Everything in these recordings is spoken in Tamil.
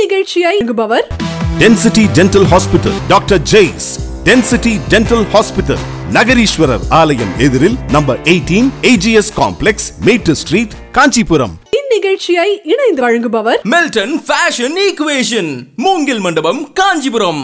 இந்நிகழ்ச்சியை வழங்குபவர் Density Dental Hospital, Dr. Jays. Density Dental Hospital, Nagarishwarar ஆலயம் எதிரில் number 18 AGS Complex, Mater Street, Kanchipuram. இந்நிகழ்ச்சியை இணைந்து வழங்குபவர் Melton Fashion Equation, மூங்கில் மண்டபம், காஞ்சிபுரம்.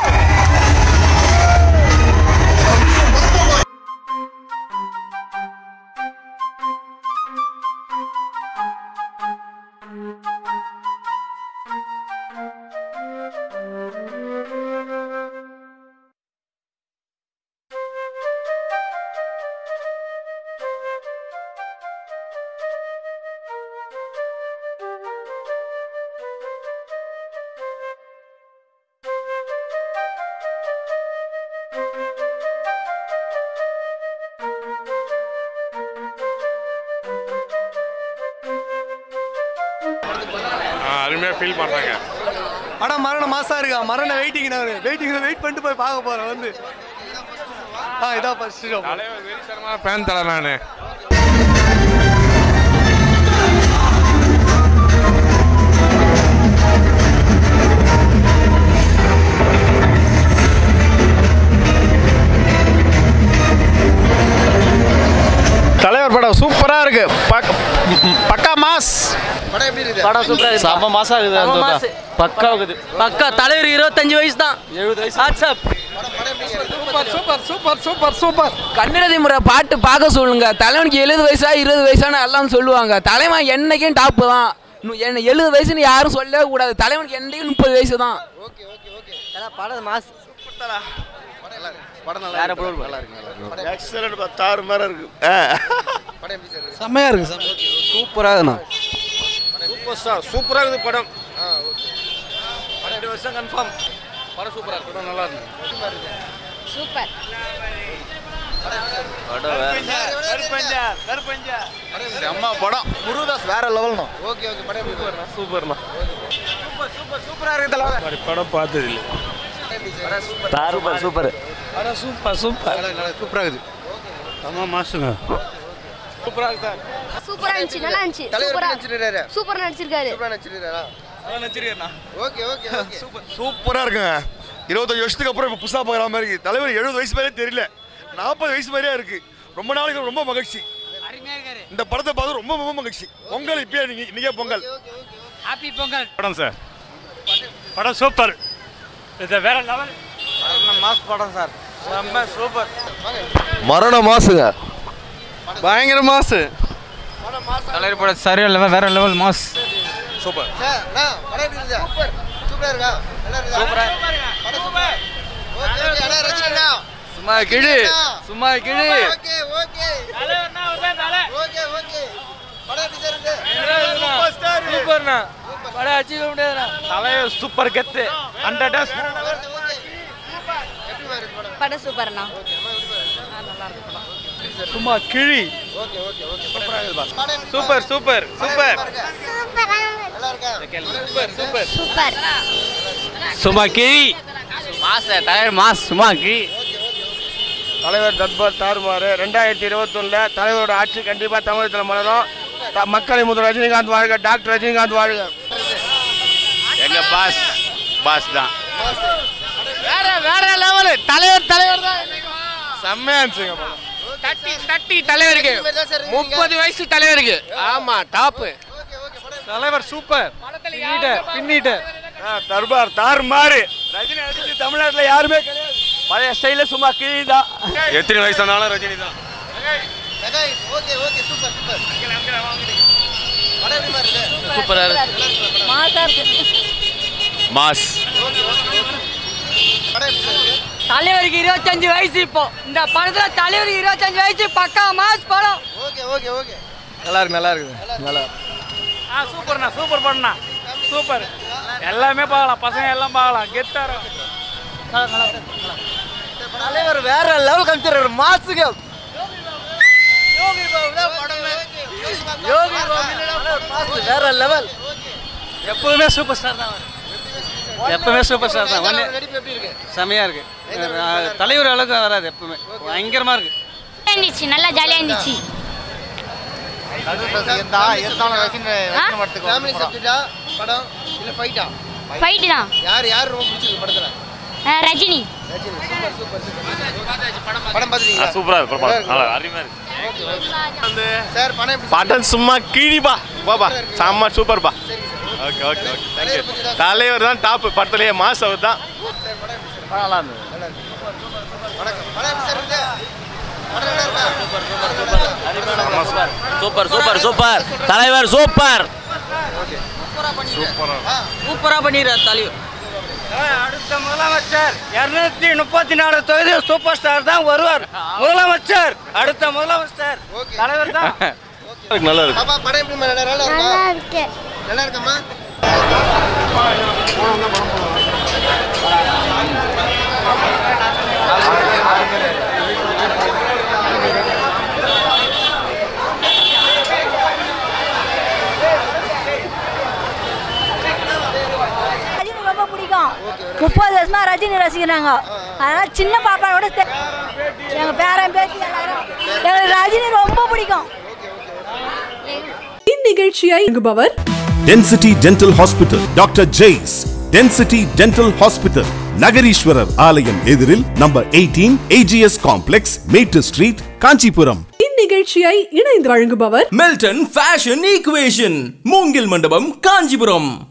அருமையாக ஃபீல் பண்ணுறாங்க. ஆனால் மரண மாதம் இருக்கா, மரண வெயிட் பண்ணிட்டு போய் பார்க்க போகிறேன் வந்து. இதான் ஃபர்ஸ்ட் ஷோ. தலைவர் வெறித்தனமான ஃபேன் தலை நான். தலைவர் படம் சூப்பரா இருக்கு. பக்கா மாஸ் படம் எப்படி இருக்கு? படம் சூப்பரா இருக்கு. செம மாசா இருக்குது. பக்கா இருக்குது. பக்கா தலைவர் 25 வயசு தான். 70 வயசு. What's up. Super super super super super. கன்னடதி முறை பாட்டு பார்க்க சொல்லுங்க. தலைவனுக்கு 70 வயசா 20 வயசான எல்லாம் சொல்லுவாங்க. தலைவன் என்னைக்கும் டாப் தான். 70 வயசுன்னு யாரும் சொல்லவே கூடாது. தலைவனுக்கு என்னைக்கும் 30 வயசு தான். Okay okay okay. படம் மாஸ். படம் நல்லா வேற இருக்கு. பொருள் நல்லா இருக்கு. எக்ஸலன்ட் தாறு மாதிரி இருக்கு. படம் எப்படி சார்? செம்மையா இருக்கு. சூப்பரா இருக்குண்ணா. சூப்பர் ஸ்டார் சூப்பரா இருக்குது படம். ஓகே. 2 வருஷம் கன்ஃபார்ம். படம் சூப்பரா இருக்கு. படம் நல்லா இருக்கு. சூப்பர். செம்ம படம். முருகதாஸ் வேற லெவல்னா. Okay okay. படம் எப்படி இருக்கு? சூப்பர்ண்ணா. சூப்பர் சூப்பர் சூப்பரா இருக்கு தலைவர். படம் பார்த்தது இல்லை. Super super. படம் சூப்பர் சூப்பர் சூப்பரா இருக்குது. செம்ம மாசுங்க. சூப்பரா இருக்கு சார். சூப்பரா இருந்துச்சு, நல்லா இருந்துச்சு. தலைவர் நடிச்சிருக்காரு. சூப்பரா நடிச்சிருக்காரு. சூப்பரா நடிச்சிருக்காரா? நல்லா நடிச்சிருக்கேண்ணா. Okay okay okay. சூப்பர். சூப்பரா இருக்குங்க. 25 வருஷத்துக்கு அப்புறம் இப்போ புதுசாக பார்க்குற மாதிரி இருக்கு. தலைவர் 70 வயசு மாதிரியே தெரியல, 40 வயசு மாதிரியே இருக்கு. ரொம்ப நாளைக்கு ரொம்ப மகிழ்ச்சி. இந்த படத்தை பார்த்து ரொம்ப ரொம்ப மகிழ்ச்சி. பொங்கல் இப்பயே இன்னைக்கே பொங்கல். ஹாப்பி பொங்கல். படம் சார். படம் சூப்பர். இது வேற லெவல். மாஸ் படம் சார். செம்ம சூப்பர். மரண மாசுங்க. பயங்கர மாசு. படம் மாஸ். தலைவர் படம் சரியா லெவல், வேற லெவல் மாஸ். சூப்பர். சார் படம் எப்படி இருக்கு? சூப்பர். சூப்பரா இருக்கா? நல்லா இருக்கா? சூப்பரா. படம் சூப்பர். Okay okay. அண்ணா ரசிகண்ணா. சும்மா கிழி. சும்மா கிழி. Okay okay. தலைவர்னா ஒரே தலை. Okay okay. படம் எப்படி சார் இருக்கு? Super star. சூப்பர்ண்ணா. படம் அடிச்சுக்க முடியாதுண்ணா. தலைவர் சூப்பர் கெத்து. 100 எப்படி இருக்கு படம்? படம் சூப்பர்ண்ணா. நல்லா இருக்கு படம். சும்மா கிழி. Okay okay okay. சூப்பரா இருக்கு பாஸ். Super super super. நல்லா இருக்கா? Super super. சூப்பர். சும்மா கிழி. மாஸ் தலைவர் மாஸ். சும்மா கிழி. தலைவர் தட்பால் தாறுமாறு. 2021 தலைவரோட ஆட்சி கண்டிப்பாக தமிழகத்தில் மலரும். மக்களின் முதல் ரஜினிகாந்த் வாழ்க. டாக்டர் ரஜினிகாந்த் வாழ்க. எங்க பாஸ் பாஸ் தான். வேற வேற லெவல். தலைவர் தான். செம்மையா இருந்துச்சுங்க படம். தட்டி தலைவருக்கு 30 வயசு தலைவருக்கு. ஆமா டாப். தலைவர் சூப்பர். பின்னிட்டு தர்பார் தாறுமாறு. ரஜினி அடிச்சு தமிழ்நாட்டில் யாருமே கிடையாது. பழைய ஸ்டைல சும்மா கிழி தான். எத்தனை வயசு ஆனாலும் ரஜினி தான். Okay okay. Super super. படம் எப்படி இருக்கு? சூப்பரா இருக்கு. மாசா இருக்கு. மாஸ். படம் எப்படி இருக்கு? தலைவருக்கு 25 வயசு. இப்போ இந்த படத்துல தலைவருக்கு 25 வயசு. பக்கா மாஸ் படம். Okay okay okay. நல்லா இருக்கு. நல்லா இருக்குது. நல்லா. சூப்பர்ண்ணா. சூப்பர் பண்ணா. சூப்பர். எல்லாமே பார்க்கலாம். பசங்க எல்லாம் பார்க்கலாம். கெத்தாரா. தலைவர் வேற லெவல் காமிச்சாரு. மாசுங்க. யோகி பாபு தான் படமே. யோகி பாபு மாஸ் வேற லெவல். எப்பவுமே சூப்பர் ஸ்டார் தான். எப்பவுமே சூப்பர் ஸ்டார் தான். நடிப்பு எப்படி இருக்கு? செமையா இருக்கு. தலைவர் அளவுக்கு வராது. எப்பவுமே பயங்கரமா இருக்கு. இருந்துச்சு, நல்லா ஜாலியா இருந்துச்சு. ஃபேமிலி சப்ஜெக்டா படம் இல்ல ஃபைட்டா? ஃபைட் தான். யார் ரொம்ப பிடிச்சிருக்கு படத்துல? ரஜினி. படம் பாத்துட்டீங்களா? சூப்பரா இருக்கு படம். நல்லா அருமையா இருக்கு. சார் படம் எப்படி? படம் சும்மா கிழிபா. வாபா. செம்ம சூப்பர்பா. Okay okay okay. Thank you. தலைவர் தான் டாப் படத்திலேயே மாஸ் அவர் தான். நல்லா இருந்துது. வணக்கம். படம் எப்படி சார் இருக்கு? படம் நல்லா இருக்கா? சூப்பர் சூப்பர் சூப்பர் தலைவர் சூப்பர். ஓகே. சூப்பரா பண்ணிடுறார் தலைவர். அடுத்த முதலமைச்சர் 234 தொகுதி சூப்பர் ஸ்டார் தான் வருவார். முதலமைச்சர் அடுத்த முதலமைச்சர் தலைவர் தான். நல்லா இருக்கு. பாப்பா படம் எப்படி நல்லா இருக்கா? நல்லா இருக்கு. நல்லா இருக்கம்மா. ரஜினி ரொம்ப பிடிக்கும். 30 வருஷமா ரஜினி ரசிக்கிறாங்க. அதனால சின்ன பாப்பாவோட எங்க பேரன் பேத்தி எல்லாரும் எனக்கு ரஜினி ரொம்ப பிடிக்கும். இந்நிகழ்ச்சியை வழங்குபவர் Density Dental Hospital, Dr. Jays. Density Dental Hospital, Nagariswarar ஆலயம் எதிரில் number 18 AGS Complex, Mater Street, Kanchipuram. இந்நிகழ்ச்சியை இணைந்து வழங்குபவர் மெல்டன் ஃபேஷன் ஈக்குவேஷன் மூங்கில் மண்டபம் காஞ்சிபுரம்.